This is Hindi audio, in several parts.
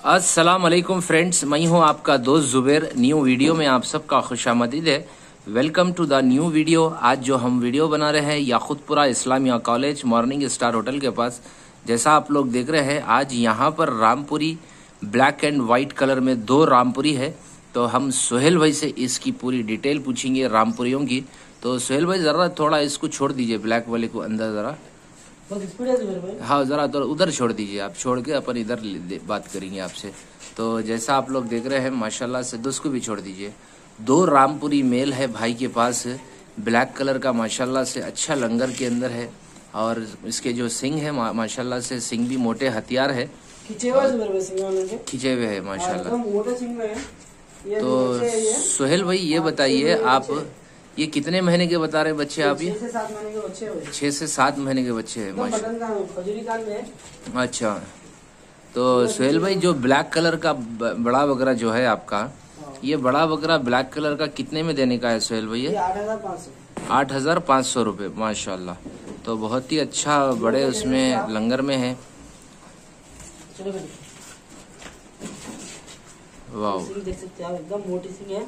अस्सलाम वालेकुम फ्रेंड्स, मैं हूं आपका दोस्त जुबैर। न्यू वीडियो में आप सबका खुशामदीद है। Welcome to the new video. आज जो हम वीडियो बना रहे हैं Yakutpura Islamia college morning star hotel के पास। जैसा आप लोग देख रहे हैं, आज यहां पर Rampuri black and white colour में 2 रामपुरी है। तो हम सोहेल भाई से इसकी पूरी डिटेल पूछेंगे रामपुरियों की। तो सोहेल भाई जरा थोड़ा इसको छोड़ दीजिए, ब्लैक वाले को अंदर जरा। हाँ, जरा तो उधर छोड़ दीजिए, आप छोड़ के अपन इधर बात करेंगे आपसे। तो जैसा आप लोग देख रहे हैं माशाल्लाह से, उसको भी छोड़ दीजिए। 2 रामपुरी मेल है भाई के पास, ब्लैक कलर का माशाल्लाह से अच्छा लंगर के अंदर है। और इसके जो सिंग है माशाल्लाह से, सिंग भी मोटे हथियार है, खिंचे हुए है माशाल्लाह। तो सोहेल भाई ये बताइए, आप ये कितने महीने के बता रहे बच्चे आप? ये 6 से 7 महीने के बच्चे हैं माशाल्लाह। अच्छा, तो सोहेल भाई जो ब्लैक कलर का बड़ा बकरा जो है आपका, ये बड़ा बकरा ब्लैक कलर का कितने में देने का है सोहेल भाई? 8,500 रुपये माशाल्लाह। तो बहुत ही अच्छा बड़े उसमें लंगर में है। वाह, देख सकते हैं आप, एकदम मोटी सिंग है।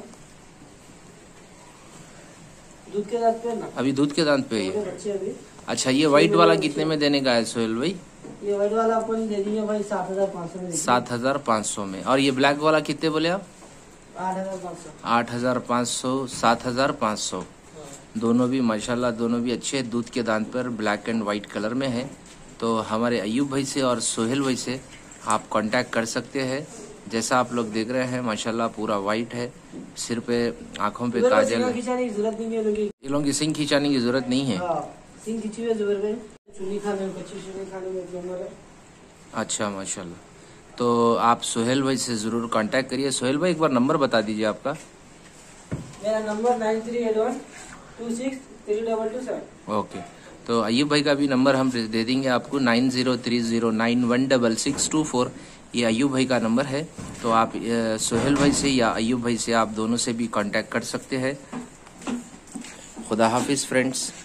दूध के दांत पे ना, अभी दूध के दांत पे है। अभी। अच्छा, ये व्हाइट वाला कितने में देने का है सोहेल भाई? ये व्हाइट वाला अपन दे देंगे भाई 7,500 में। 7,500 में। और ये ब्लैक वाला कितने बोले आप? 8,500। 8,500, 7,500। दोनों भी माशाल्लाह, दोनों भी अच्छे दूध के दांत पर ब्लैक एंड वाइट कलर में है। तो हमारे अयूब भाई से और सोहेल भाई से आप कांटेक्ट कर सकते हैं। जैसा आप लोग देख रहे हैं माशाल्लाह पूरा वाइट है, सिर पे आंखों पे काजल है। ये लोगों की सिंग खिंचाने की जरूरत नहीं है। सिंग खिंची हुई है जुबैर भाई, चुनी खाने में, कच्ची चुनी खाने में एक नंबर है। अच्छा माशाल्लाह। तो आप सोहेल भाई से जरूर कांटेक्ट करिए। सोहेल भाई एक बार नंबर बता दीजिए आपका। मेरा नंबर 9381263227। ओके, तो अयूब भाई का भी नंबर हम दे देंगे आपको, 9030916624। ये अयूब भाई का नंबर है। तो आप सोहेल भाई से या अयूब भाई से, आप दोनों से भी कांटेक्ट कर सकते हैं। खुदा हाफिज फ्रेंड्स।